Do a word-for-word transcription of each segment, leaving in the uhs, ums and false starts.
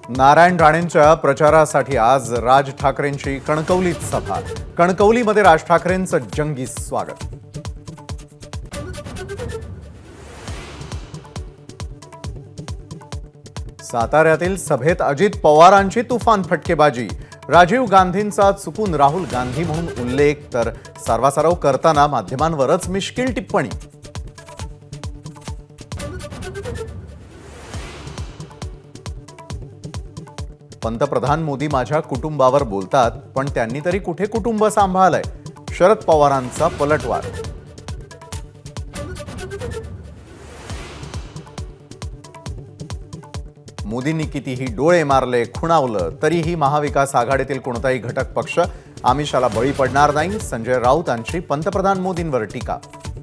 नारायण राणेंच्या प्रचारासाठी आज राज ठाकरेंची कणकवलीत सभा। कणकवलीमध्ये राज ठाकरेंचं जंगी स्वागत। साताऱ्यातील सभेत अजित पवारांची तुफान फटकेबाजी। राजीव गांधींचा चुकून राहुल गांधी म्हणून उल्लेख तर सर्वासर्व करताना माध्यमांवरच मिश्किल टिप्पणी। पंतप्रधान मोदी माझ्या कुटुंबावर बोलतात, पण त्यांनी तरी कुठे कुटुंब सांभाळलंय? शरद पवारांचा पलटवार। मोदींनी कितीही डोळे मारले, खुणावलं, तरीही महाविकास आघाडीतील कोणताही घटक पक्ष आमिषाला बळी पडणार नाही। संजय राऊतांची पंतप्रधान मोदींवर टीका।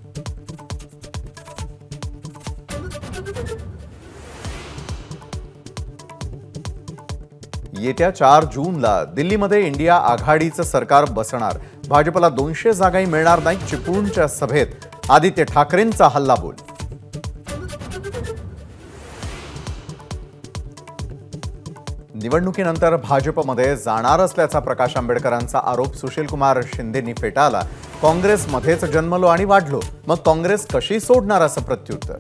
येत्या चार जूनला दिल्लीमध्ये इंडिया आघाडीचं सरकार बसणार। भाजपला दोनशे जागाही मिळणार नाही। चिपळूणच्या सभेत आदित्य ठाकरेंचा हल्लाबोल। निवडणुकीनंतर भाजपमध्ये जाणार असल्याचा प्रकाश आंबेडकरांचा आरोप सुशीलकुमार शिंदेंनी फेटाळला। काँग्रेसमध्येच जन्मलो आणि वाढलो, मग काँग्रेस कशी सोडणार असं प्रत्युत्तर।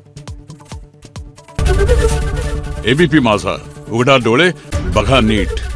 एबीपी माझा, उघडा डोळे बघा नीट।